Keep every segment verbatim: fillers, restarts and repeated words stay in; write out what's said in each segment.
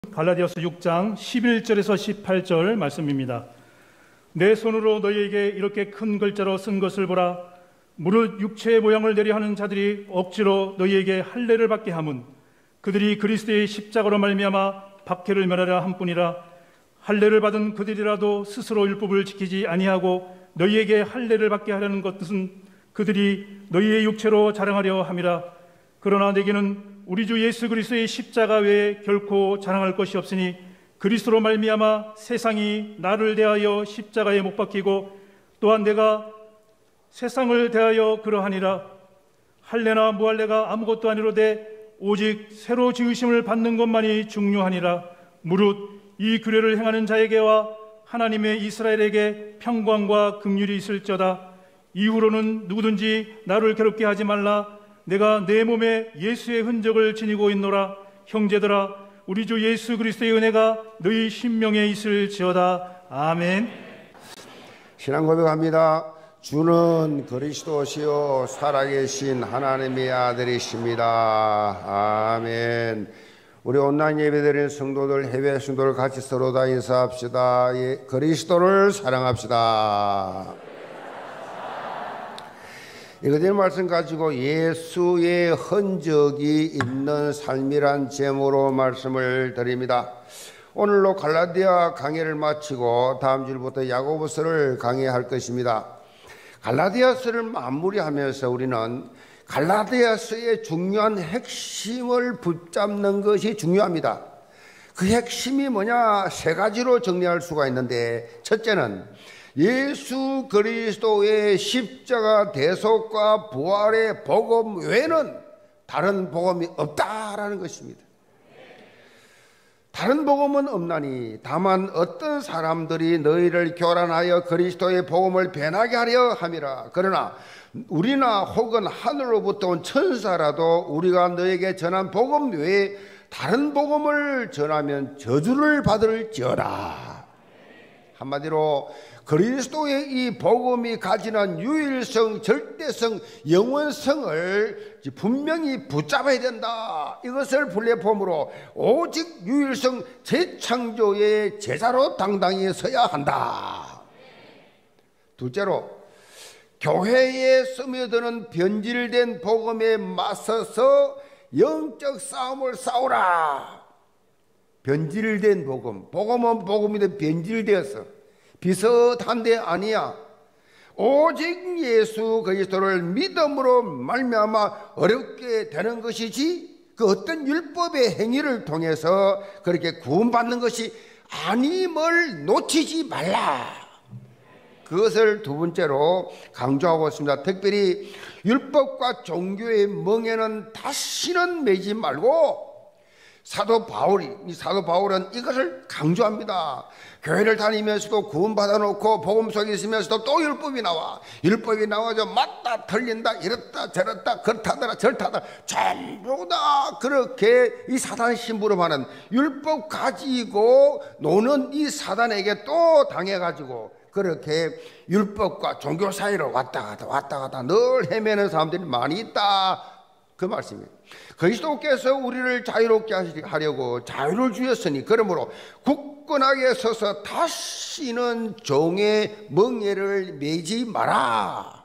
갈라디아서 육 장 십일 절에서 십팔 절 말씀입니다. 내 손으로 너희에게 이렇게 큰 글자로 쓴 것을 보라. 무릇 육체의 모양을 내려 하는 자들이 억지로 너희에게 할례를 받게 함은 그들이 그리스도의 십자가로 말미암아 박해를 면하려 함뿐이라. 할례를 받은 그들이라도 스스로 율법을 지키지 아니하고 너희에게 할례를 받게 하려는 것은 그들이 너희의 육체로 자랑하려 함이라. 그러나 내게는 우리 주 예수 그리스도의 십자가 외에 결코 자랑할 것이 없으니 그리스도로 말미암아 세상이 나를 대하여 십자가에 못 박히고 또한 내가 세상을 대하여 그러하니라. 할례나 무할례가 아무것도 아니로되 오직 새로 지으심을 받는 것만이 중요하니라. 무릇 이 규례를 행하는 자에게와 하나님의 이스라엘에게 평강과 긍휼이 있을지어다. 이후로는 누구든지 나를 괴롭게 하지 말라. 내가 내 몸에 예수의 흔적을 지니고 있노라. 형제들아, 우리 주 예수 그리스도의 은혜가 너희 심령에 있을지어다. 아멘. 신앙 고백합니다. 주는 그리스도시요 살아계신 하나님의 아들이십니다. 아멘. 우리 온라인 예배드리는 성도들, 해외 성도들 같이 서로 다 인사합시다. 예, 그리스도를 사랑합시다. 이거들 말씀 가지고 예수의 흔적이 있는 삶이란 제목으로 말씀을 드립니다. 오늘로 갈라디아 강해를 마치고 다음 주부터 야고보서를 강해할 것입니다. 갈라디아서를 마무리하면서 우리는 갈라디아서의 중요한 핵심을 붙잡는 것이 중요합니다. 그 핵심이 뭐냐? 세 가지로 정리할 수가 있는데, 첫째는 예수 그리스도의 십자가 대속과 부활의 복음 외에는 다른 복음이 없다라는 것입니다. 다른 복음은 없나니 다만 어떤 사람들이 너희를 교란하여 그리스도의 복음을 변하게 하려 함이라. 그러나 우리나 혹은 하늘로부터 온 천사라도 우리가 너에게 전한 복음 외에 다른 복음을 전하면 저주를 받을지어다. 한마디로 그리스도의 이 복음이 가지는 유일성, 절대성, 영원성을 분명히 붙잡아야 된다. 이것을 플랫폼으로 오직 유일성 재창조의 제자로 당당히 서야 한다. 둘째로, 교회에 스며드는 변질된 복음에 맞서서 영적 싸움을 싸우라. 변질된 복음, 복음은 복음인데 변질되었어. 비슷한데 아니야. 오직 예수 그리스도를 믿음으로 말미암아 어렵게 되는 것이지 그 어떤 율법의 행위를 통해서 그렇게 구원받는 것이 아님을 놓치지 말라. 그것을 두 번째로 강조하고 있습니다. 특별히 율법과 종교의 멍에는 다시는 매지 말고, 사도 바울이, 이 사도 바울은 이것을 강조합니다. 교회를 다니면서도 구원받아 놓고 복음 속에 있으면서도 또 율법이 나와. 율법이 나와서 맞다 틀린다 이렇다 저렇다 그렇다더라 저렇다더라 전부 다 그렇게 이 사단 심부름하는 율법 가지고 노는 이 사단에게 또 당해가지고 그렇게 율법과 종교 사이로 왔다 갔다 왔다 갔다 늘 헤매는 사람들이 많이 있다. 그 말씀이에요. 그리스도께서 우리를 자유롭게 하려고 자유를 주셨으니 그러므로 굳건하게 서서 다시는 종의 멍에를 매지 마라.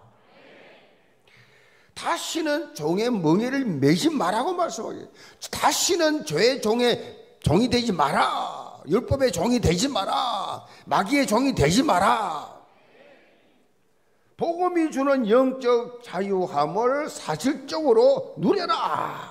다시는 종의 멍에를 매지 마라고 말씀하세요. 다시는 죄의 종의 종이 되지 마라. 율법의 종이 되지 마라. 마귀의 종이 되지 마라. 복음이 주는 영적 자유함을 사실적으로 누려라.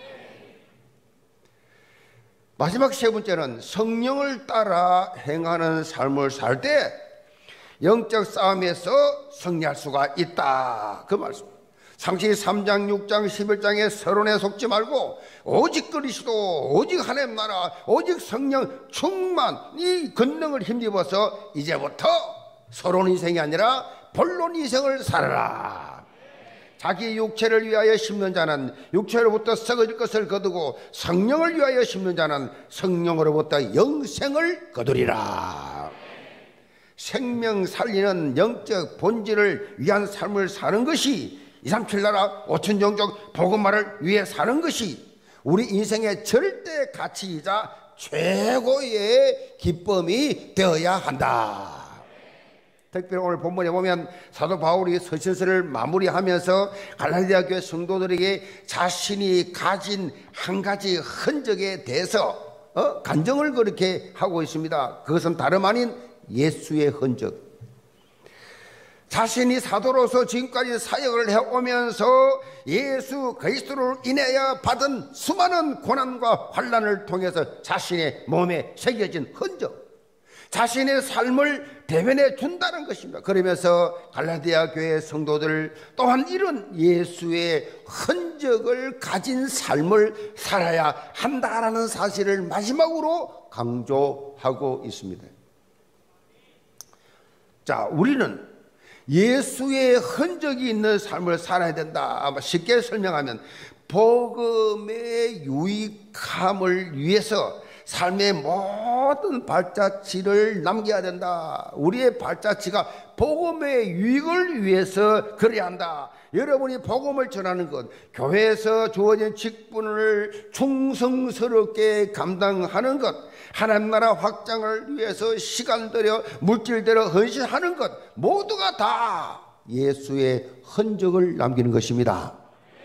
마지막 세 번째는 성령을 따라 행하는 삶을 살 때 영적 싸움에서 승리할 수가 있다. 그 말씀. 상시 삼 장, 육 장, 십일 장의 서론에 속지 말고 오직 그리스도, 오직 하나님 나라, 오직 성령 충만 이 권능을 힘입어서 이제부터 서론 인생이 아니라 본론 인생을 살아라. 자기 육체를 위하여 심는 자는 육체로부터 썩어질 것을 거두고 성령을 위하여 심는 자는 성령으로부터 영생을 거두리라. 생명 살리는 영적 본질을 위한 삶을 사는 것이 이삼칠 나라 오천 종족 복음화를 위해 사는 것이 우리 인생의 절대 가치이자 최고의 기쁨이 되어야 한다. 특별히 오늘 본문에 보면 사도 바울이 서신서를 마무리하면서 갈라디아 교회 성도들에게 자신이 가진 한 가지 흔적에 대해서 어? 간증을 그렇게 하고 있습니다. 그것은 다름 아닌 예수의 흔적. 자신이 사도로서 지금까지 사역을 해오면서 예수 그리스도로 인하여 받은 수많은 고난과 환난을 통해서 자신의 몸에 새겨진 흔적, 자신의 삶을 대변해 준다는 것입니다. 그러면서 갈라디아 교회 성도들 또한 이런 예수의 흔적을 가진 삶을 살아야 한다라는 사실을 마지막으로 강조하고 있습니다. 자, 우리는 예수의 흔적이 있는 삶을 살아야 된다. 아마 쉽게 설명하면 복음의 유익함을 위해서 삶의 모든 발자취를 남겨야 된다. 우리의 발자취가 복음의 유익을 위해서 그래야 한다. 여러분이 복음을 전하는 것, 교회에서 주어진 직분을 충성스럽게 감당하는 것, 하나님 나라 확장을 위해서 시간 들여 물질 들여 헌신하는 것, 모두가 다 예수의 흔적을 남기는 것입니다.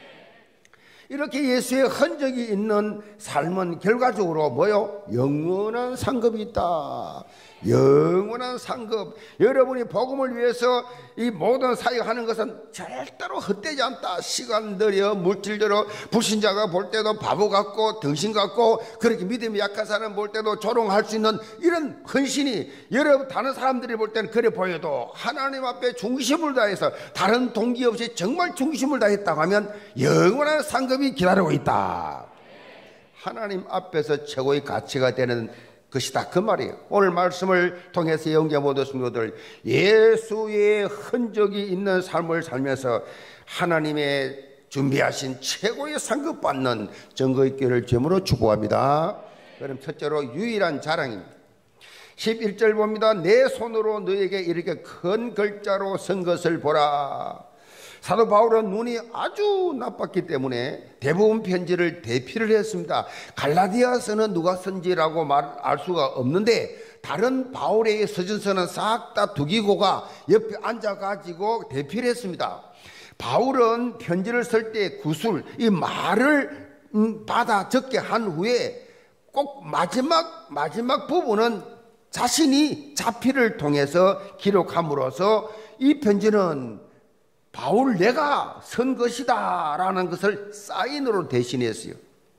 이렇게 예수의 흔적이 있는 삶은 결과적으로 뭐요? 영원한 상급이 있다. 영원한 상급. 여러분이 복음을 위해서 이 모든 사역하는 것은 절대로 헛되지 않다. 시간 들여 물질 들여 불신자가 볼 때도 바보 같고 등신 같고 그렇게 믿음이 약한 사람 볼 때도 조롱할 수 있는 이런 헌신이 여러분 다른 사람들이 볼 때는 그래 보여도 하나님 앞에 중심을 다해서 다른 동기 없이 정말 중심을 다했다고 하면 영원한 상급이 기다리고 있다. 하나님 앞에서 최고의 가치가 되는 것이다, 그 말이에요. 오늘 말씀을 통해서 영계 모든 성도들 예수의 흔적이 있는 삶을 살면서 하나님의 준비하신 최고의 상급 받는 증거 있기를 주님으로 축복합니다. 그럼 첫째로 유일한 자랑입니다. 십일 절 봅니다. 내 손으로 너에게 이렇게 큰 글자로 쓴 것을 보라. 사도 바울은 눈이 아주 나빴기 때문에 대부분 편지를 대피를 했습니다. 갈라디아서는 누가 쓴지라고 말 알 수가 없는데 다른 바울의 서신서는 싹 다 두기고가 옆에 앉아가지고 대피를 했습니다. 바울은 편지를 쓸 때 구술, 이 말을 받아 적게 한 후에 꼭 마지막 마지막 부분은 자신이 자필을 통해서 기록함으로써 이 편지는 바울 내가 쓴 것이다 라는 것을 사인으로 대신했어요.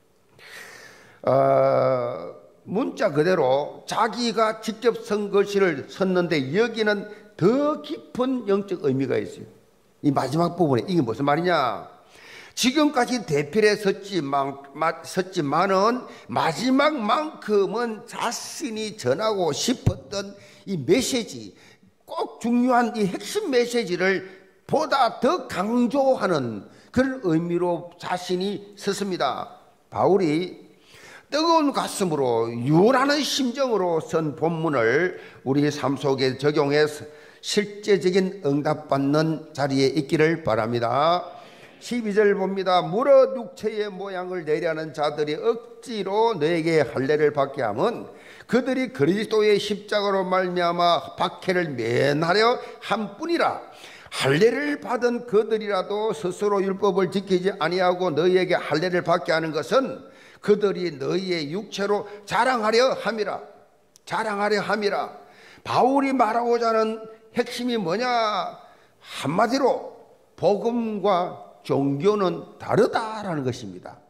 어, 문자 그대로 자기가 직접 쓴 것을 썼는데 여기는 더 깊은 영적 의미가 있어요. 이 마지막 부분에 이게 무슨 말이냐, 지금까지 대필에 썼지만, 썼지만은 마지막만큼은 자신이 전하고 싶었던 이 메시지, 꼭 중요한 이 핵심 메시지를 보다 더 강조하는 그런 의미로 자신이 썼습니다. 바울이 뜨거운 가슴으로 유라는 심정으로 쓴 본문을 우리 삶 속에 적용해서 실제적인 응답받는 자리에 있기를 바랍니다. 십이 절 봅니다. 무릇 육체의 모양을 내려는 자들이 억지로 너에게 할례를 받게 하면 그들이 그리스도의 십자가로 말미암아 박해를 면하려 함뿐이라. 할례를 받은 그들이라도 스스로 율법을 지키지 아니하고 너희에게 할례를 받게 하는 것은 그들이 너희의 육체로 자랑하려 함이라. 자랑하려 함이라. 바울이 말하고자 하는 핵심이 뭐냐? 한마디로 복음과 종교는 다르다라는 것입니다.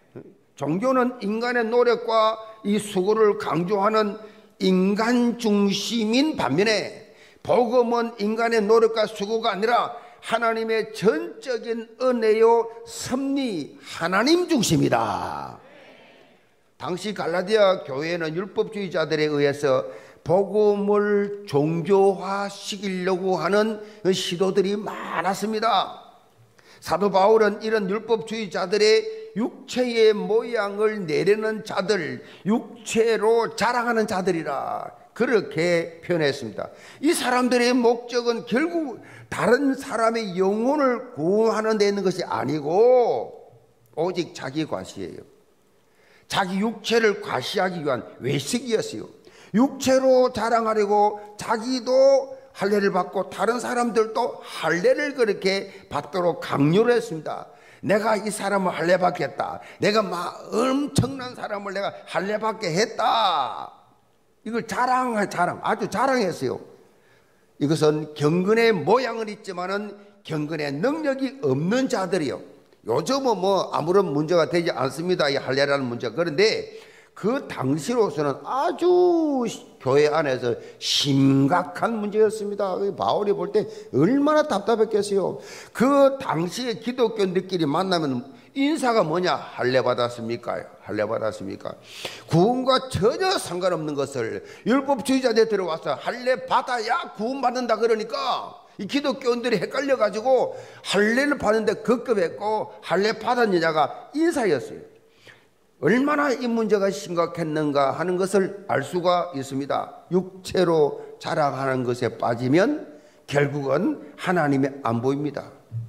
종교는 인간의 노력과 이 수고를 강조하는 인간 중심인 반면에 복음은 인간의 노력과 수고가 아니라 하나님의 전적인 은혜요 섭리, 하나님 중심이다. 당시 갈라디아 교회는 율법주의자들에 의해서 복음을 종교화시키려고 하는 시도들이 많았습니다. 사도 바울은 이런 율법주의자들의 육체의 모양을 내려는 자들, 육체로 자랑하는 자들이라 그렇게 표현했습니다. 이 사람들의 목적은 결국 다른 사람의 영혼을 구원하는 데 있는 것이 아니고 오직 자기 과시예요. 자기 육체를 과시하기 위한 외식이었어요. 육체로 자랑하려고 자기도 할례를 받고 다른 사람들도 할례를 그렇게 받도록 강요를 했습니다. 내가 이 사람을 할례 받겠다. 내가 막 엄청난 사람을 내가 할례 받게 했다. 이걸 자랑, 자랑, 아주 자랑했어요. 이것은 경건의 모양은 있지만은 경건의 능력이 없는 자들이요. 요즘은 뭐 아무런 문제가 되지 않습니다. 이 할례라는 문제가. 그런데 그 당시로서는 아주 교회 안에서 심각한 문제였습니다. 바울이 볼 때 얼마나 답답했겠어요. 그 당시에 기독교인들끼리 만나면 인사가 뭐냐? 할례 받았습니까? 할례 받았습니까? 구원과 전혀 상관없는 것을 율법주의자들이 들어와서 할례 받아야 구원받는다 그러니까 이 기독교인들이 헷갈려 가지고 할례를 받는데 급급했고 할례 받은 여자가 인사였어요. 얼마나 이 문제가 심각했는가 하는 것을 알 수가 있습니다. 육체로 자랑하는 것에 빠지면 결국은 하나님이 안 보입니다.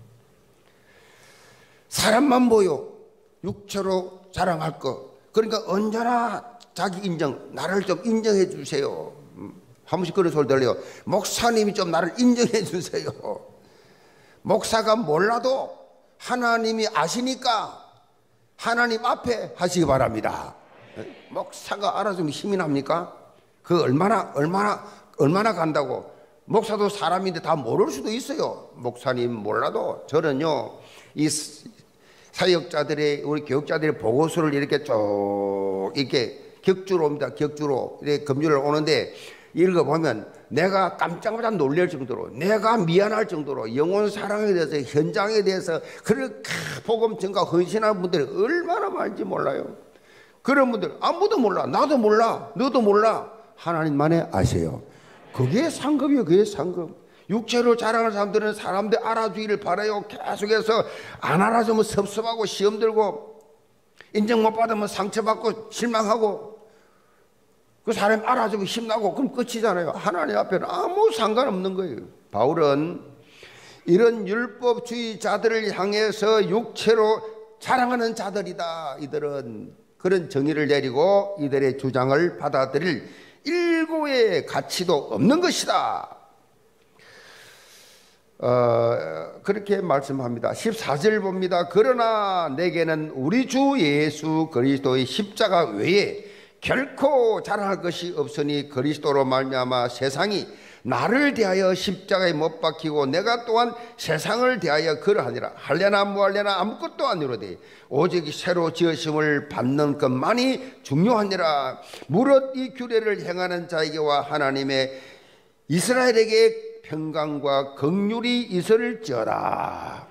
사람만 보여. 육체로 자랑할 거. 그러니까 언제나 자기 인정, 나를 좀 인정해 주세요. 한 번씩 그런 소리 들려요. 목사님이 좀 나를 인정해 주세요. 목사가 몰라도 하나님이 아시니까 하나님 앞에 하시기 바랍니다. 목사가 알아주면 힘이 납니까? 그 얼마나 얼마나 얼마나 간다고. 목사도 사람인데 다 모를 수도 있어요. 목사님 몰라도. 저는요 이 사역자들의 우리 교육자들의 보고서를 이렇게 쭉 이렇게 격주로 옵니다. 격주로 이렇게 금주를 오는데 읽어보면 내가 깜짝깜짝 놀랄 정도로, 내가 미안할 정도로 영혼 사랑에 대해서, 현장에 대해서 그렇게 복음 전가 헌신하는 분들이 얼마나 많은지 몰라요. 그런 분들 아무도 몰라. 나도 몰라. 너도 몰라. 하나님만이 아세요. 그게 상급이에요. 그게 상급. 육체로 자랑하는 사람들은 사람들 알아주기를 바라요. 계속해서 안 알아주면 섭섭하고 시험 들고 인정 못 받으면 상처받고 실망하고 그 사람 알아주면 힘나고 그럼 끝이잖아요. 하나님 앞에는 아무 상관없는 거예요. 바울은 이런 율법주의자들을 향해서 육체로 자랑하는 자들이다. 이들은 그런 정의를 내리고 이들의 주장을 받아들일 일고의 가치도 없는 것이다. 어, 그렇게 말씀합니다. 십사 절 봅니다. 그러나 내게는 우리 주 예수 그리스도의 십자가 외에 결코 자랑할 것이 없으니 그리스도로 말미암아 세상이 나를 대하여 십자가에 못 박히고 내가 또한 세상을 대하여 그러하니라. 할례나 무할례나 아무것도 아니로되 오직 새로 지으심을 받는 것만이 중요하니라. 무릇 이 규례를 행하는 자에게와 하나님의 이스라엘에게 평강과 긍휼이 있을지어다.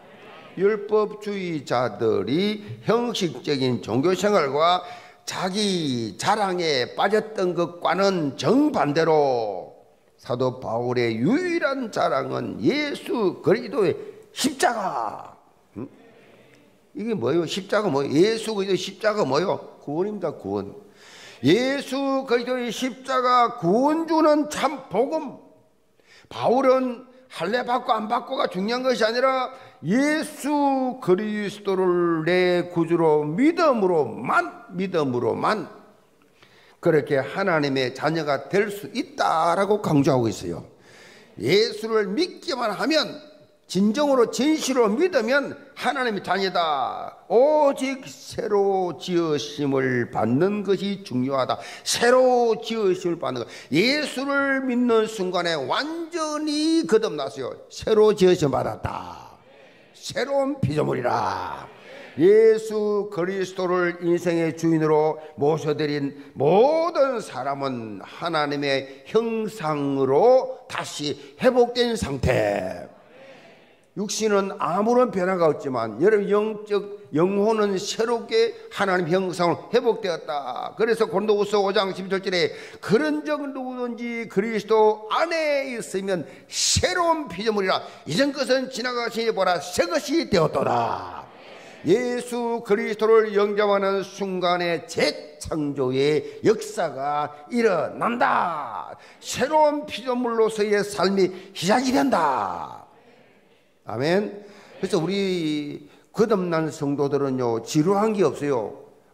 율법주의자들이 형식적인 종교생활과 자기 자랑에 빠졌던 것과는 정반대로 사도 바울의 유일한 자랑은 예수 그리스도의 십자가. 응? 이게 뭐예요? 십자가 뭐예요? 예수 그리스도의 십자가 뭐예요? 구원입니다. 구원. 예수 그리스도의 십자가 구원 주는 참 복음. 바울은 할례 받고 안 받고가 중요한 것이 아니라 예수 그리스도를 내 구주로 믿음으로만 믿음으로만 그렇게 하나님의 자녀가 될 수 있다라고 강조하고 있어요. 예수를 믿기만 하면, 진정으로 진실로 믿으면 하나님의 자녀다. 오직 새로 지으심을 받는 것이 중요하다. 새로 지으심을 받는 것. 예수를 믿는 순간에 완전히 거듭났어요. 새로 지으심 받았다. 새로운 피조물이라. 예수 그리스도를 인생의 주인으로 모셔드린 모든 사람은 하나님의 형상으로 다시 회복된 상태. 육신은 아무런 변화가 없지만 여러분 영적 영혼은 새롭게 하나님 형상으로 회복되었다. 그래서 고린도후서 오 장 십칠 절에 그런 적 누구든지 그리스도 안에 있으면 새로운 피조물이라. 이전 것은 지나가시니 보라 새 것이 되었도다. 예수 그리스도를 영접하는 순간에 재창조의 역사가 일어난다. 새로운 피조물로서의 삶이 시작이 된다. 아멘. 그래서 우리 거듭난 성도들은요 지루한 게 없어요. 어?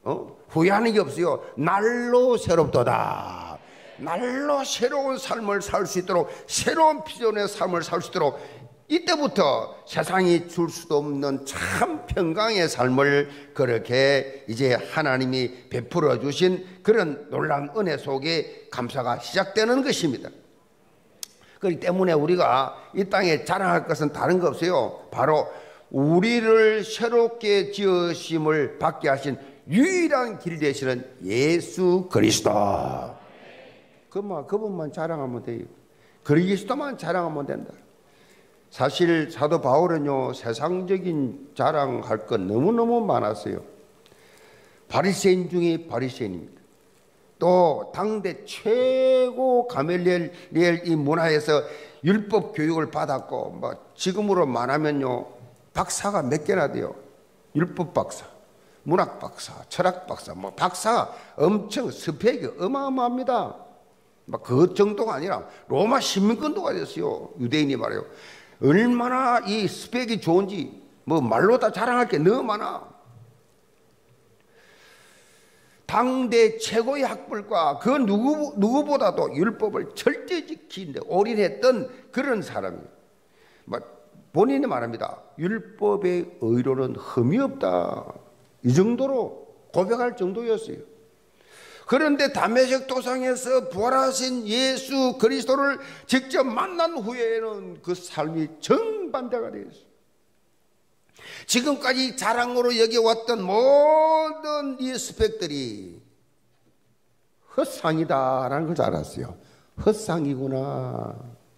후회하는 게 없어요. 날로 새롭도다. 날로 새로운 삶을 살 수 있도록, 새로운 비전의 삶을 살 수 있도록, 이때부터 세상이 줄 수도 없는 참 평강의 삶을 그렇게 이제 하나님이 베풀어 주신 그런 놀라운 은혜 속에 감사가 시작되는 것입니다. 그렇기 때문에 우리가 이 땅에 자랑할 것은 다른 거 없어요. 바로 우리를 새롭게 지으심을 받게 하신 유일한 길 되시는 예수 그리스도. 그만, 그분만 자랑하면 돼요. 그리스도만 자랑하면 된다. 사실 사도 바울은요, 세상적인 자랑할 것 너무너무 많았어요. 바리새인 중에 바리새인입니다. 또 당대 최고 가멜리엘 이 문화에서 율법 교육을 받았고, 뭐 지금으로 말하면요, 박사가 몇 개나 돼요. 율법 박사, 문학 박사, 철학 박사, 뭐 박사가 엄청 스펙이 어마어마합니다. 막 그 정도가 아니라 로마 시민권도가 됐어요. 유대인이 말이에요. 얼마나 이 스펙이 좋은지 뭐 말로 다 자랑할 게 너무 많아. 당대 최고의 학벌과 그 누구, 누구보다도 율법을 절대 지키는데 올인했던 그런 사람이에요. 본인이 말합니다. 율법의 의로는 흠이 없다. 이 정도로 고백할 정도였어요. 그런데 다메섹 도상에서 부활하신 예수 그리스도를 직접 만난 후에는 그 삶이 정반대가 되었어요. 지금까지 자랑으로 여겨왔던 모든 이 스펙들이 헛상이다라는 걸 알았어요. 헛상이구나.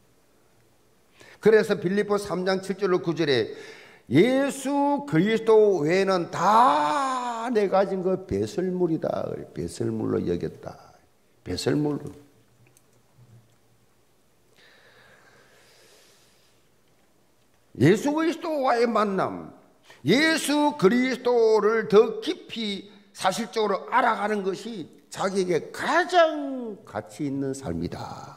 그래서 빌립보 삼 장 칠 절로 구 절에 예수 그리스도 외에는 다 내 가진 거 배설물이다. 배설물로 여겼다. 배설물로. 예수 그리스도와의 만남, 예수 그리스도를 더 깊이 사실적으로 알아가는 것이 자기에게 가장 가치 있는 삶이다.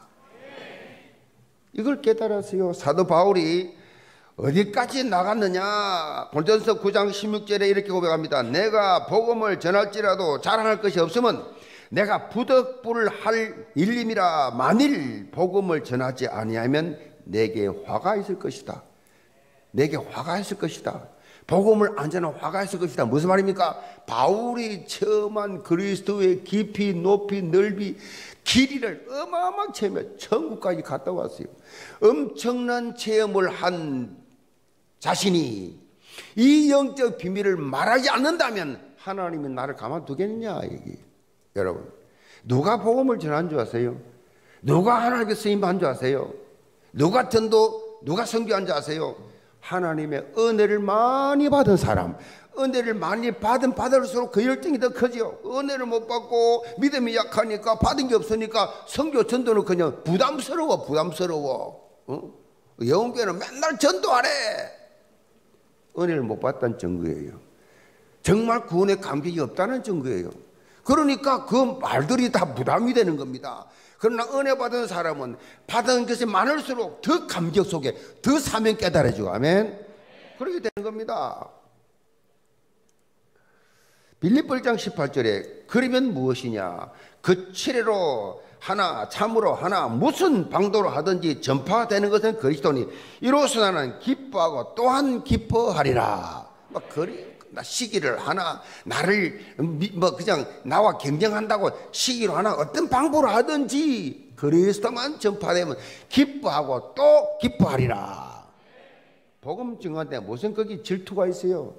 이걸 깨달았어요. 사도 바울이 어디까지 나갔느냐. 고린도전서 구 장 십육 절에 이렇게 고백합니다. 내가 복음을 전할지라도 자랑할 것이 없으면 내가 부득불 할 일임이라. 만일 복음을 전하지 아니하면 내게 화가 있을 것이다. 내게 화가 있을 것이다. 복음을 안 전하면 화가 있을 것이다. 무슨 말입니까? 바울이 체험한 그리스도의 깊이 높이 넓이 길이를 어마어마하게 체험해 천국까지 갔다 왔어요. 엄청난 체험을 한 자신이 이 영적 비밀을 말하지 않는다면 하나님이 나를 가만두겠느냐. 이게. 여러분, 누가 복음을 전한 줄 아세요? 누가 하나님의 쓰임한 줄 아세요? 누가 전도, 누가 선교한 줄 아세요? 하나님의 은혜를 많이 받은 사람. 은혜를 많이 받은 받을수록 그 열정이 더 커지요. 은혜를 못 받고 믿음이 약하니까 받은 게 없으니까 선교 전도는 그냥 부담스러워. 부담스러워. 어? 영교회는 맨날 전도하래. 은혜를 못 받다는 증거예요. 정말 구원의 감격이 없다는 증거예요. 그러니까 그 말들이 다 부담이 되는 겁니다. 그러나 은혜 받은 사람은 받은 것이 많을수록 더 감격 속에 더 사명 깨달아지고, 아멘. 그렇게 되는 겁니다. 빌립보 일 장 십팔 절에 그러면 무엇이냐. 그 칠회로 하나 참으로 하나 무슨 방도로 하든지 전파되는 것은 그리스도니 이로써 나는 기뻐하고 또한 기뻐하리라. 막 그리 나 시기를 하나 나를 뭐 그냥 나와 경쟁한다고 시기로 하나 어떤 방법으로 하든지 그리스도만 전파되면 기뻐하고 또 기뻐하리라. 복음 증언인데 무슨 거기 질투가 있어요?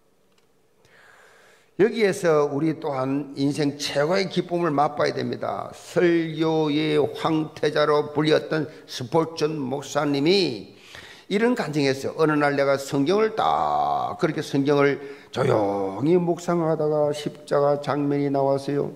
여기에서 우리 또한 인생 최고의 기쁨을 맛봐야 됩니다. 설교의 황태자로 불렸던 스폴전 목사님이 이런 간증했어요. 어느 날 내가 성경을 딱 그렇게 성경을 조용히 묵상하다가 십자가 장면이 나왔어요.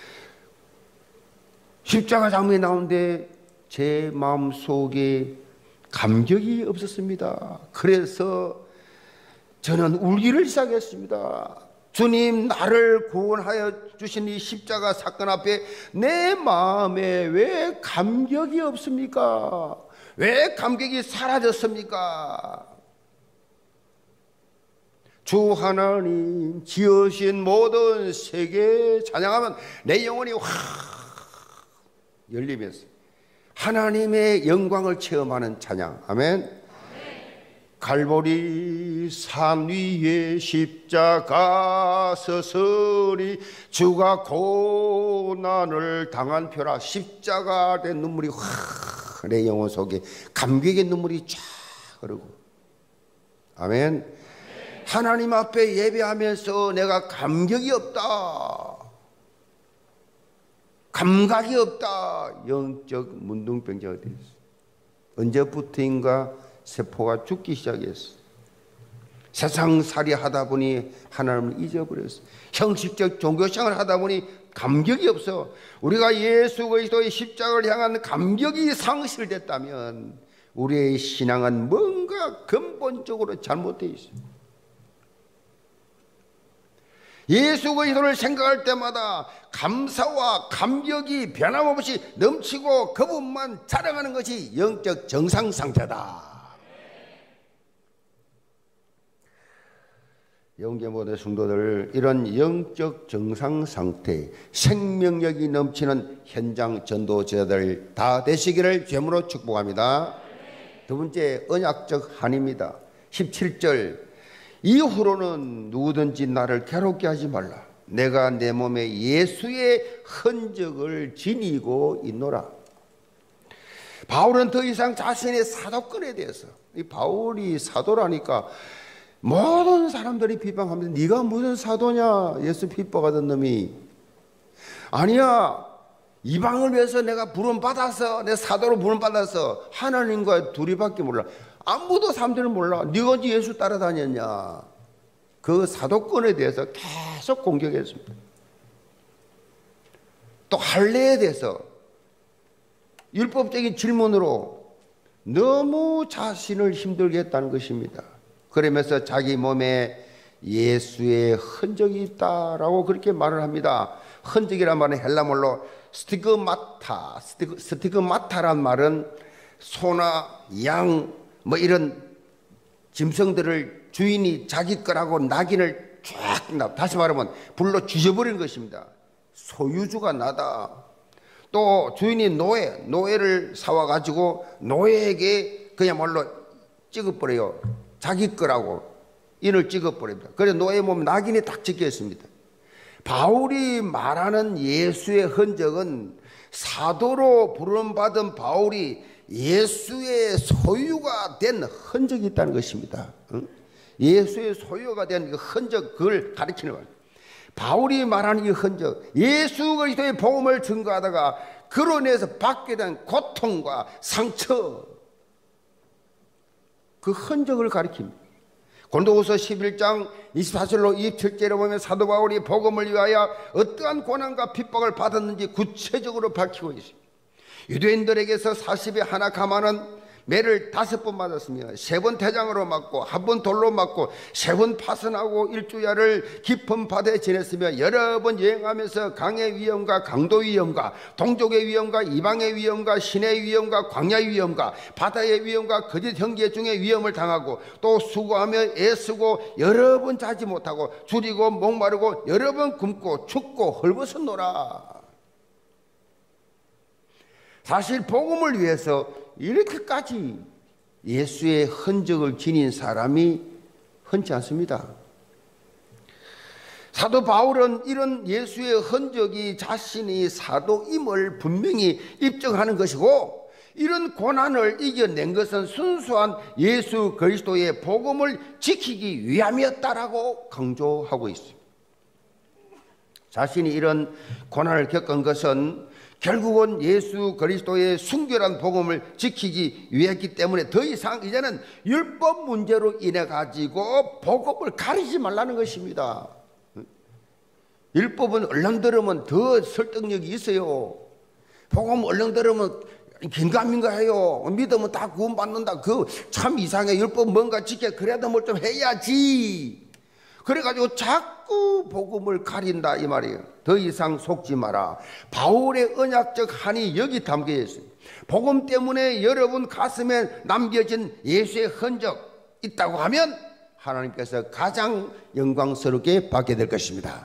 십자가 장면이 나오는데 제 마음속에 감격이 없었습니다. 그래서 저는 울기를 시작했습니다. 주님, 나를 구원하여 주신 이 십자가 사건 앞에 내 마음에 왜 감격이 없습니까? 왜 감격이 사라졌습니까? 주 하나님 지으신 모든 세계 찬양하면 내 영혼이 확 열리면서 하나님의 영광을 체험하는 찬양. 아멘. 갈보리 산 위에 십자가 서서리 주가 고난을 당한 표라. 십자가 된 눈물이 확 내 영혼 속에 감격의 눈물이 쫙 흐르고. 아멘. 하나님 앞에 예배하면서 내가 감격이 없다, 감각이 없다, 영적 문둥병자가 되었어. 언제부터인가 세포가 죽기 시작했어. 세상살이 하다 보니 하나님을 잊어버렸어. 형식적 종교생활을 하다 보니 감격이 없어. 우리가 예수 그리스도의 십자가를 향한 감격이 상실됐다면 우리의 신앙은 뭔가 근본적으로 잘못되어 있어. 예수 그리스도를 생각할 때마다 감사와 감격이 변함없이 넘치고 그분만 자랑하는 것이 영적 정상 상태다. 영계 모든 성도들, 이런 영적 정상 상태, 생명력이 넘치는 현장 전도자들 다 되시기를 주님으로 축복합니다. 두 번째, 언약적 한입니다. 십칠 절, 이후로는 누구든지 나를 괴롭게 하지 말라. 내가 내 몸에 예수의 흔적을 지니고 있노라. 바울은 더 이상 자신의 사도권에 대해서, 이 바울이 사도라니까 모든 사람들이 비방합니다. 네가 무슨 사도냐, 예수 핍박하던 놈이. 아니야, 이방을 위해서 내가 부름받아서, 내 사도로 부름받아서 하나님과 둘이밖에 몰라. 아무도 사람들은 몰라. 네가 언제 예수 따라다녔냐. 그 사도권에 대해서 계속 공격했습니다. 또 할례에 대해서 율법적인 질문으로 너무 자신을 힘들게 했다는 것입니다. 그러면서 자기 몸에 예수의 흔적이 있다라고 그렇게 말을 합니다. 흔적이란 말은 헬라말로 스티그마타, 스티그, 스티그마타란 말은 소나 양 뭐 이런 짐승들을 주인이 자기 거라고 낙인을 쫙 나, 다시 말하면 불로 쥐어버리는 것입니다. 소유주가 나다. 또 주인이 노예, 노예를 사와가지고 노예에게 그야말로 찍어버려요. 자기 거라고 인을 찍어버립니다. 그래서 노예 몸 낙인이 딱 찍혀 있습니다. 바울이 말하는 예수의 흔적은 사도로 부름받은 바울이 예수의 소유가 된 흔적이 있다는 것입니다. 예수의 소유가 된 그 흔적, 그걸 가리키는 거예요. 바울이 말하는 이 흔적, 예수 그리스도의 복음을 증거하다가 그로 인해서 받게 된 고통과 상처, 그 흔적을 가리킵니다. 고린도후서 십일 장 이십사 절로 이십칠 절에 보면 사도 바울이 복음을 위하여 어떠한 고난과 핍박을 받았는지 구체적으로 밝히고 있습니다. 유대인들에게서 사십에 하나 감하는 매를 다섯 번 맞았으며 세 번 태장으로 맞고 한 번 돌로 맞고 세 번 파선하고 일주야를 깊은 바다에 지냈으며 여러 번 여행하면서 강의 위험과 강도 위험과 동족의 위험과 이방의 위험과 신의 위험과 광야의 위험과 바다의 위험과 거짓 형제 중에 위험을 당하고 또 수고하며 애쓰고 여러 번 자지 못하고 줄이고 목마르고 여러 번 굶고 춥고 헐벗었노라. 사실 복음을 위해서 이렇게까지 예수의 흔적을 지닌 사람이 흔치 않습니다. 사도 바울은 이런 예수의 흔적이 자신이 사도임을 분명히 입증하는 것이고, 이런 고난을 이겨낸 것은 순수한 예수 그리스도의 복음을 지키기 위함이었다라고 강조하고 있습니다. 자신이 이런 고난을 겪은 것은 결국은 예수 그리스도의 순결한 복음을 지키기 위했기 때문에 더 이상 이제는 율법 문제로 인해 가지고 복음을 가리지 말라는 것입니다. 율법은 얼른 들으면 더 설득력이 있어요. 복음 얼른 들으면 긴가민가 해요. 믿으면 다 구원받는다. 그 참 이상해. 율법 뭔가 지켜 그래도 뭘 좀 해야지. 그래가지고 자꾸 복음을 가린다 이 말이에요. 더 이상 속지 마라. 바울의 언약적 한이 여기 담겨 있어요. 복음 때문에 여러분 가슴에 남겨진 예수의 흔적 있다고 하면 하나님께서 가장 영광스럽게 받게 될 것입니다.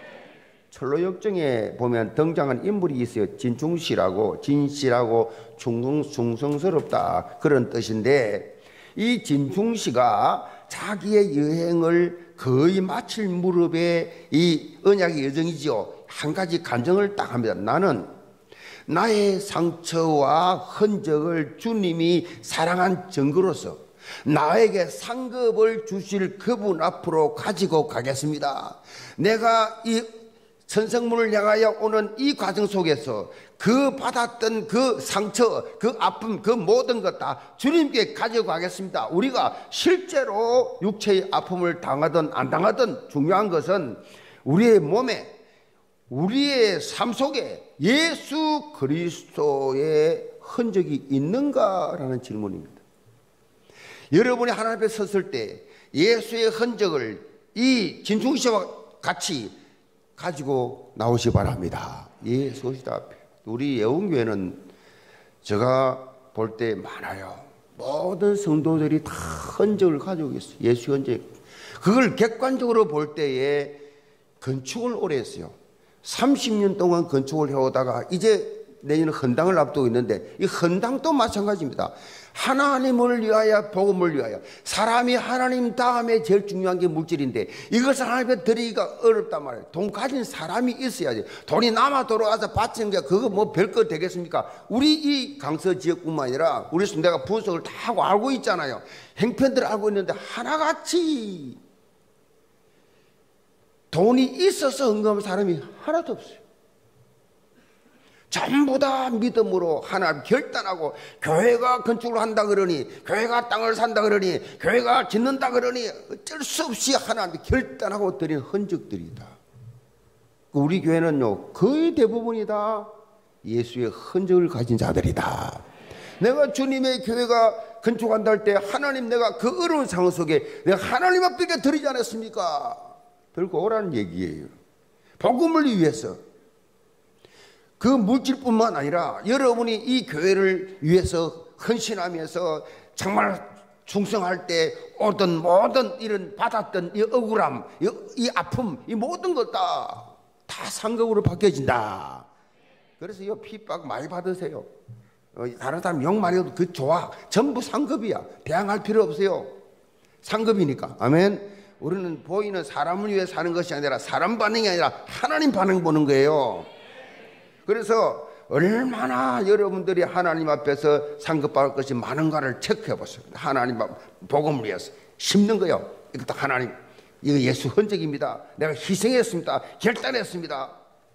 철로역정에 보면 등장한 인물이 있어요. 진중씨라고, 진씨라고 충성, 충성스럽다 그런 뜻인데, 이 진중씨가 자기의 여행을 거의 마칠 무렵에 이 언약의 여정이지요. 한 가지 간증을 딱 합니다. 나는 나의 상처와 흔적을 주님이 사랑한 증거로서 나에게 상급을 주실 그분 앞으로 가지고 가겠습니다. 내가 이 천성문을 향하여 오는 이 과정 속에서 그 받았던 그 상처, 그 아픔, 그 모든 것 다 주님께 가지고 가겠습니다. 우리가 실제로 육체의 아픔을 당하든 안 당하든 중요한 것은 우리의 몸에, 우리의 삶 속에 예수 그리스도의 흔적이 있는가라는 질문입니다. 여러분이 하나님 앞에 섰을 때 예수의 흔적을 이 진중씨와 같이 가지고 나오시 바랍니다. 예, 소시다 앞에. 우리 예원교회는 제가 볼 때 많아요. 모든 성도들이 다 흔적을 가지고 있어요. 예수 흔적. 그걸 객관적으로 볼 때에 건축을 오래 했어요. 삼십 년 동안 건축을 해오다가 이제 내년 헌당을 앞두고 있는데, 이 헌당도 마찬가지입니다. 하나님을 위하여, 복음을 위하여. 사람이 하나님 다음에 제일 중요한 게 물질인데 이것을 하나님께 드리기가 어렵단 말이에요. 돈 가진 사람이 있어야지. 돈이 남아 돌아와서 바치는 게 그거 뭐 별거 되겠습니까? 우리 이 강서 지역뿐만 아니라 우리 순대가 분석을 다 하고 알고 있잖아요. 행편들을 알고 있는데 하나같이 돈이 있어서 헌금하는 사람이 하나도 없어요. 전부 다 믿음으로 하나님 결단하고, 교회가 건축을 한다 그러니, 교회가 땅을 산다 그러니, 교회가 짓는다 그러니 어쩔 수 없이 하나님 결단하고 드린 흔적들이다. 우리 교회는요 거의 대부분이 다 예수의 흔적을 가진 자들이다. 내가 주님의 교회가 건축한다 할 때 하나님, 내가 그 어려운 상황 속에 내가 하나님 앞에 드리지 않았습니까? 들고 오라는 얘기예요. 복음을 위해서. 그 물질뿐만 아니라 여러분이 이 교회를 위해서 헌신하면서 정말 충성할 때 오던 모든 이런 받았던 이 억울함, 이, 이 아픔, 이 모든 것 다 다 상급으로 바뀌어진다. 그래서 이 핍박 많이 받으세요. 어, 다른 사람 욕 많이 해도 그 좋아. 전부 상급이야. 대항할 필요 없어요. 상급이니까. 아멘. 우리는 보이는 사람을 위해 사는 것이 아니라 사람 반응이 아니라 하나님 반응 보는 거예요. 그래서 얼마나 여러분들이 하나님 앞에서 상급받을 것이 많은가를 체크해 보세요. 하나님 복음을 위해서 심는 거예요. 이것도 하나님, 이거 예수 흔적입니다. 내가 희생했습니다. 결단했습니다.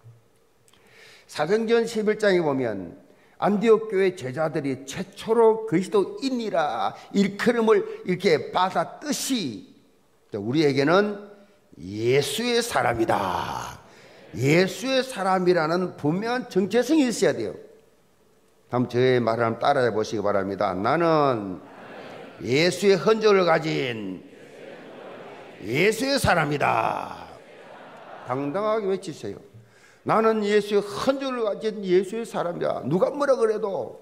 사도행전 십일 장에 보면 안디옥 교회 제자들이 최초로 그리스도인이라 일컬음을 이렇게 받았듯이 우리에게는 예수의 사람이다, 예수의 사람이라는 분명한 정체성이 있어야 돼요. 다음 저의 말을 한번 따라해 보시기 바랍니다. 나는 예수의 흔적을 가진 예수의 사람이다. 당당하게 외치세요. 나는 예수의 흔적을 가진 예수의 사람이다. 누가 뭐라 그래도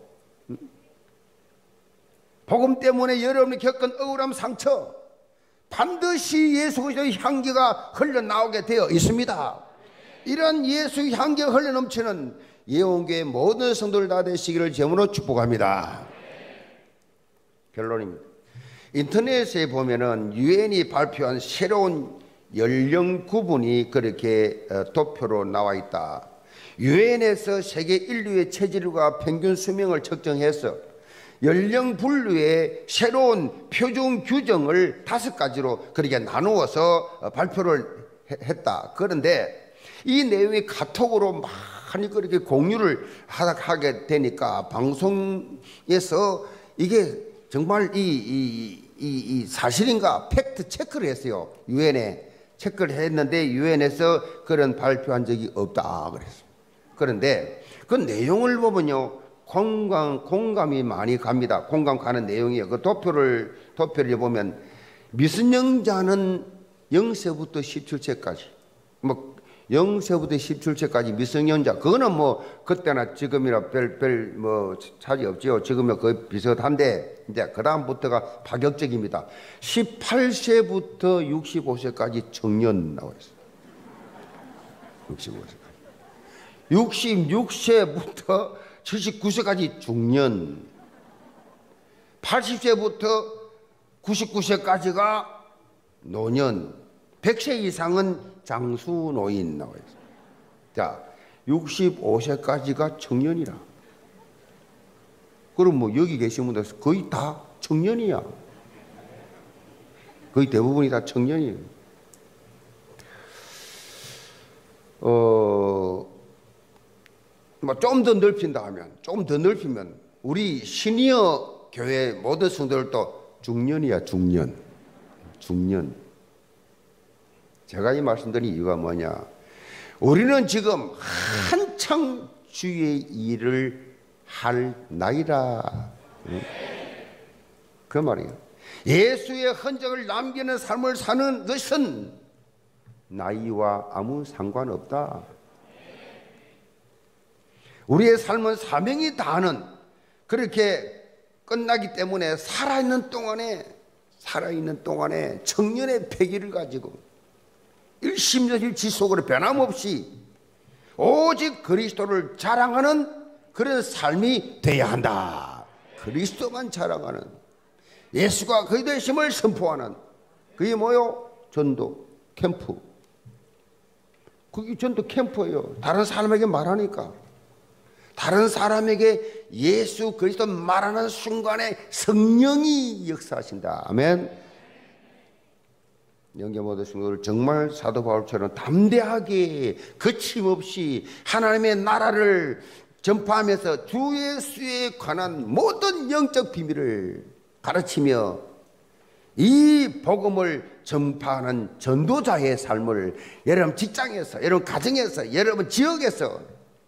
복음 때문에 여러분이 겪은 억울함, 상처 반드시 예수 그리스도의 향기가 흘러나오게 되어 있습니다. 이런 예수의 향기가 흘러넘치는 예원교회 모든 성도들 다 되시기를 제물로 축복합니다. 결론입니다. 인터넷에 보면은 유엔이 발표한 새로운 연령 구분이 그렇게 도표로 나와 있다. 유엔에서 세계 인류의 체질과 평균 수명을 측정해서 연령 분류의 새로운 표준 규정을 다섯 가지로 그렇게 나누어서 발표를 했다. 그런데 이 내용이 카톡으로 많이 그렇게 공유를 하게 되니까 방송에서 이게 정말 이, 이, 이, 이 사실인가 팩트 체크를 했어요. 유엔에 체크를 했는데 유엔에서 그런 발표한 적이 없다 그랬어요. 그런데 그 내용을 보면요 공감, 공감이 많이 갑니다. 공감 가는 내용이에요. 그 도표를 도표를 보면 미성년자는 영 세부터 십칠 세까지, 뭐 영 세부터 십칠 세까지 미성년자, 그거는 뭐 그때나 지금이나 별 별 뭐 차이 없지요. 지금은 거의 비슷한데 이제 그 다음부터가 파격적입니다. 십팔 세부터 육십오 세까지 청년 나와 있어요. 육십오 세까지. 육십육 세부터 칠십구 세까지 중년, 팔십 세부터 구십구 세까지가 노년, 백 세 이상은 장수 노인 나와 있어요. 자, 육십오 세까지가 청년이라. 그럼 뭐 여기 계신 분들 거의 다 청년이야. 거의 대부분이 다 청년이에요. 어, 뭐 좀 더 넓힌다 하면, 좀 더 넓히면 우리 시니어 교회 모든 성도들도 중년이야, 중년. 중년. 제가 이 말씀드린 이유가 뭐냐? 우리는 지금 한창 주의 일을 할 나이라. 그 말이에요. 예수의 흔적을 남기는 삶을 사는 것은 나이와 아무 상관없다. 우리의 삶은 사명이 다하는, 그렇게 끝나기 때문에 살아있는 동안에 살아있는 동안에 청년의 패기를 가지고 일심전일 지속으로 변함없이 오직 그리스도를 자랑하는 그런 삶이 돼야 한다. 그리스도만 자랑하는, 예수가 그의 되심을 선포하는, 그게 뭐요? 전도 캠프. 그게 전도 캠프예요. 다른 사람에게 말하니까, 다른 사람에게 예수 그리스도 말하는 순간에 성령이 역사하신다. 아멘. 영계 모든 성도들 정말 사도 바울처럼 담대하게 거침없이 하나님의 나라를 전파하면서 주 예수에 관한 모든 영적 비밀을 가르치며 이 복음을 전파하는 전도자의 삶을 여러분 직장에서, 여러분 가정에서, 여러분 지역에서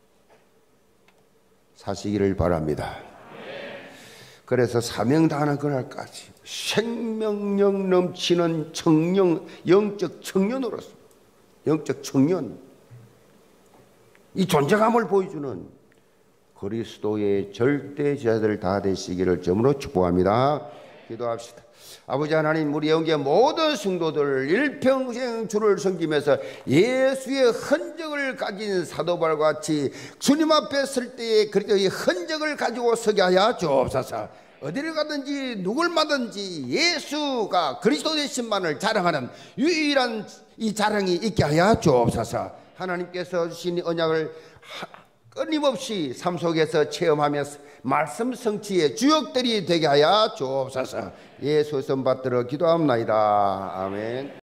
사시기를 바랍니다. 그래서 사명다하는 그날까지 생명력 넘치는 청년, 영적 청년으로서, 영적 청년, 이 존재감을 보여주는 그리스도의 절대 제자들 다 되시기를 점으로 축복합니다. 기도합시다. 아버지 하나님, 우리 영계 모든 성도들 일평생 주를 섬기면서 예수의 흔적을 가진 사도 바울과 같이 주님 앞에 설 때에 그리스도의 흔적을 가지고 서게 하여 주옵소서. 어디를 가든지 누굴 만든지 예수가 그리스도 되신만을 자랑하는 유일한 이 자랑이 있게 하여 주옵소서. 하나님께서 주신 언약을 끊임없이 삶 속에서 체험하면서 말씀 성취의 주역들이 되게 하여 주옵소서. 예수 선 받들어 기도합나이다. 아멘.